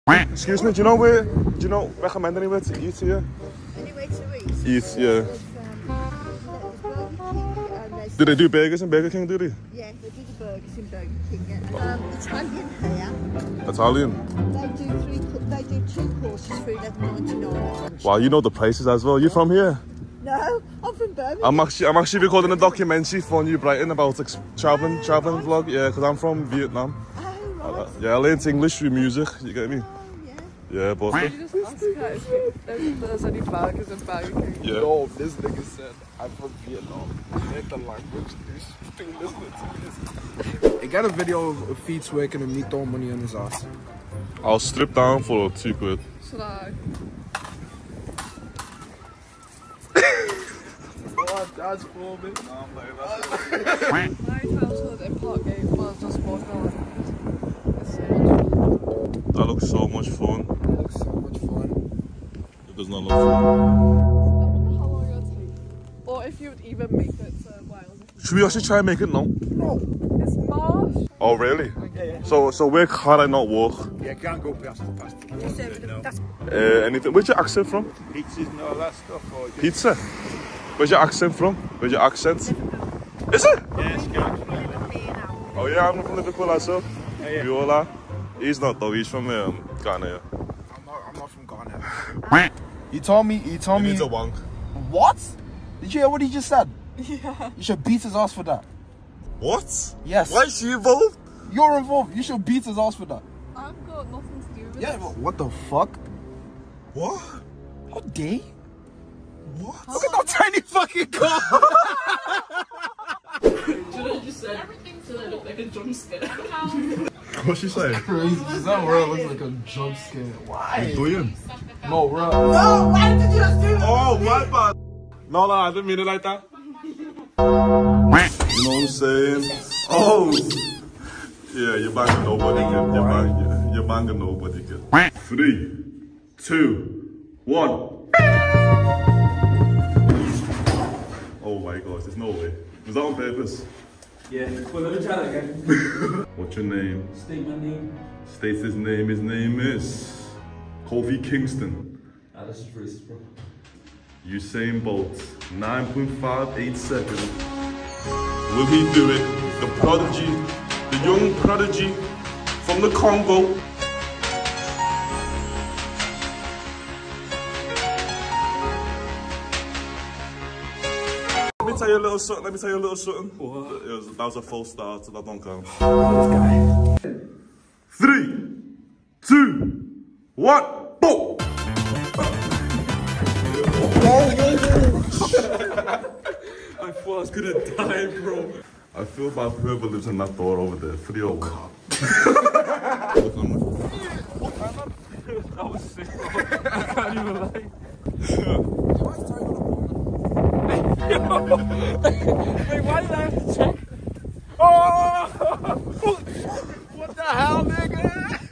Excuse me, do you know, recommend anywhere to eat here? Anywhere to eat? Eat, yeah. Do they do burgers in Burger King, do they? Yeah, they do the burgers in Burger King. Italian here. Italian? They do 2 courses for $11.99. Wow, you know the prices as well. You from here? No, I'm from Birmingham. I'm actually recording a documentary for New Brighton about like, traveling vlog. Yeah, because I'm from Vietnam. Oh, right. Yeah, I learned English through music. You get me? Oh, yeah. Yeah, but Can you just ask if there's any burgers in Burger King? yeah. No, this nigga said, I'm from Vietnam. Make the language, dude. Listening to this. I got a video of Feets working and me throwing money on his ass. I'll strip down for £2. Should I? Oh, that's for me. My childhood in Parkgate was just walking around. It's so much fun. That looks so much fun. It looks so much fun. It does not look fun. I wonder how long it'll take. Or if you would even make it to Wales. Should we actually try and make it now? No. It's marsh. Oh, really? Yeah. So where can I not walk? Yeah, can't go past the past. Anything? Where's your accent from? Pizzas and all that stuff. Or Pizza? Where's your accent from? Where's your accent? Is it? yeah, scams. Oh yeah, I'm from Liverpool also. Yeah. Viola. He's not though, he's from Ghana. I'm not from Ghana. He told me. He's a wank. What? Did you hear what he just said? Yeah. You should beat his ass for that. What? Yes. Why is she involved? You're involved. You should beat his ass for that. I've got nothing to do with Yeah, it. but what the fuck? What? How dare? What? Look at that tiny fucking car. Should I just say everything so that look like a jump scare? What's she saying? Crazy. That world looks like a jump scare. Why? Doing? No, bro. No, why did you just do that? Oh, my bad. No, I didn't mean it like that. You know what I'm saying? Oh! Yeah, you're banging nobody, kid. You're banging nobody, kid. 3, 2, 1. Oh my gosh, there's no way. Was that on purpose? Yeah, well, let me try that again. What's your name? State my name. States his name. His name is Kofi Kingston. Ah, this is racist, bro. Usain Bolt, 9.58 seconds. Will he do it? The prodigy, the young prodigy from the Congo. Let me tell you a little something. That was a false start, so that don't count. 3, 2, 1, boom! I thought I was gonna die, bro. I feel bad for whoever lives in that door over there. 3-0. That was sick, bro. I can't even lie. Wait, why did I have to check? Oh! What the hell, nigga?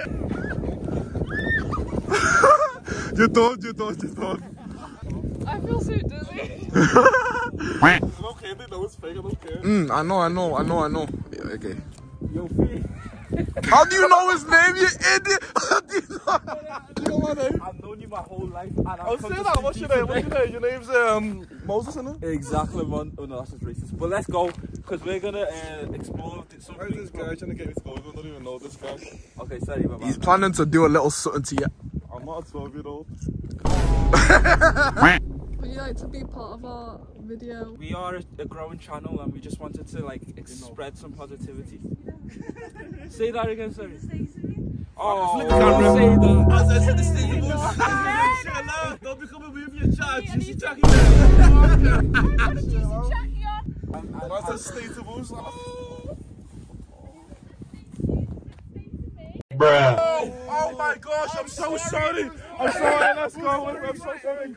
You're done. I feel so dizzy. It's okay, they know it's fake, I don't care. I know. Yeah, okay. Yo, Fee. How do you know his name, you idiot? How do you know my name? I've known you my whole life, and I'll say that. What's your name? Your name's Moses, isn't it? Exactly, man. Oh no, that's just racist. But let's go, because we're gonna explore something. Why is this guy trying to get me to go? I don't even know this guy. Okay, sorry, my He's bad. planning to do a little something to you. I'm not a 12-year-old. Would you like to be part of our video? We are a growing channel, and we just wanted to like spread some positivity. Say that again, sorry. Oh, don't say that. I said the state of don't become a move your charge. She's checking What's the state of us? Bruh. Oh my gosh, I'm so sorry. I'm sorry, let's go. I'm so sorry.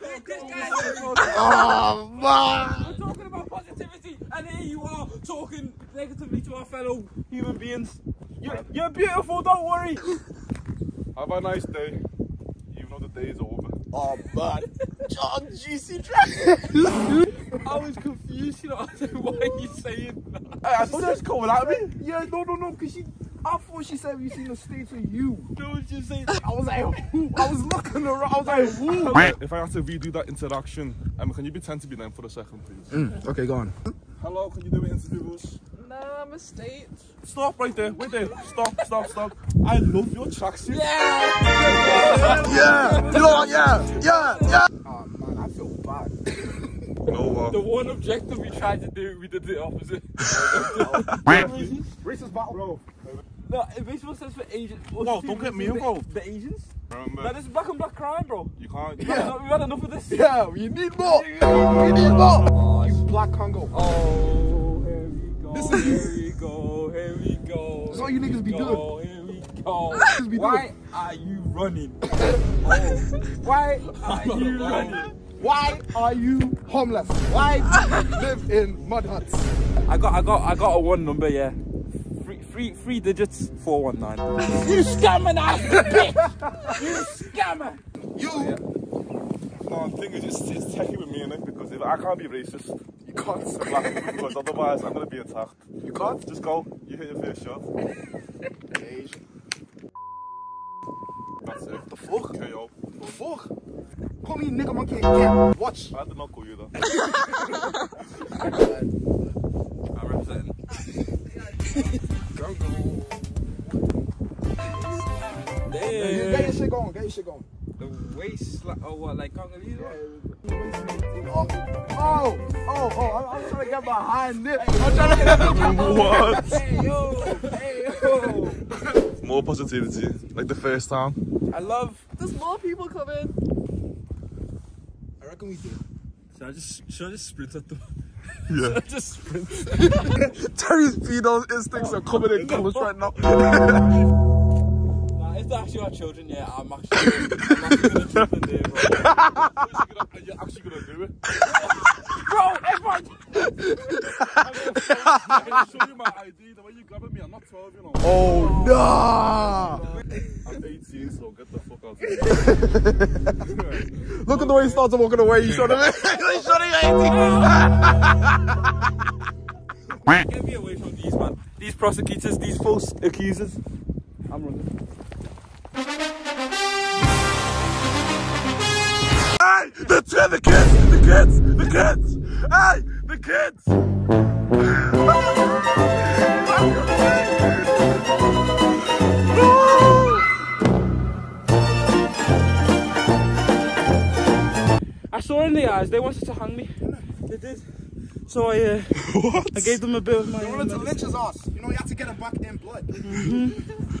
Oh, man. We're talking about positivity, and here you are talking negatively to our fellow human beings. You're beautiful, don't worry. Have a nice day, even though the day is over. Oh, man. John Juicy Dragon. I was confused, you know. I said, why are you saying that? Hey, I thought you was coming at me. Yeah, no, because I thought she said, have you seen the States with you? Don't you say I was like, who? I was looking around. I was like, who? If I have to redo that interaction, can you pretend to be them for a second, please? Okay, go on. Hello, can you do it interviews? No, I'm a state. Stop right there. Wait there. Stop. I love your tracksuit. Yeah. You know what? Yeah. Oh man, I feel bad. You know what? The one objective we tried to do, we did the opposite. Racist battle, bro. No, it basically stands for Asian. No, don't get me involved. The Asians? Remember, That is black on black crime, bro. you can't. We've had enough of this. Yeah, we need more. We need more. You black Congo. Oh, here we go. This is- Here we go. Here we go. That's all you niggas be doing. Here we go. be Why are you running? Why are you running? Why are you homeless? Why do you live in mud huts? I got a one number, yeah. Three digits, 419. You scammer now, bitch! You scammer! No, the thing is, it's techie with me, innit? Because if I can't be racist, You can't. to black people, because otherwise I'm gonna be attacked. You can't? Just go. You hit your first shot. Asian. That's it. The fuck? KO. The fuck? Call me nigga monkey again. Watch. I did not call you that. I'm representing. Get your shit going. Get your shit going. The waist, oh what, like Congolese? Oh, I'm trying to get behind this. I'm trying to What? Hey yo! More positivity, like the first time. I love. There's more people coming. I reckon we do. Should I just sprint at them? Yeah. Just sprint. Terry's pedo instincts are coming in close right now. Nah, if they're actually our children, yeah, I'm actually gonna jump in there, bro. You're actually gonna do it? Bro, everyone! I'm gonna show you my ID. The way you grabbing me, I'm not 12, you know. Oh, nah. I'm 18, so get the fuck out of here. Look at the way he starts walking away. You showed him. He showed him 18. Get me away from these, man. These prosecutors, these false accusers. I'm running. Hey, the kids! Hey, the kids! I saw in the eyes, they wanted to hang me. They did. So I gave them a bit of my... They wanted to lynch his ass. You know, you have to get him back in blood.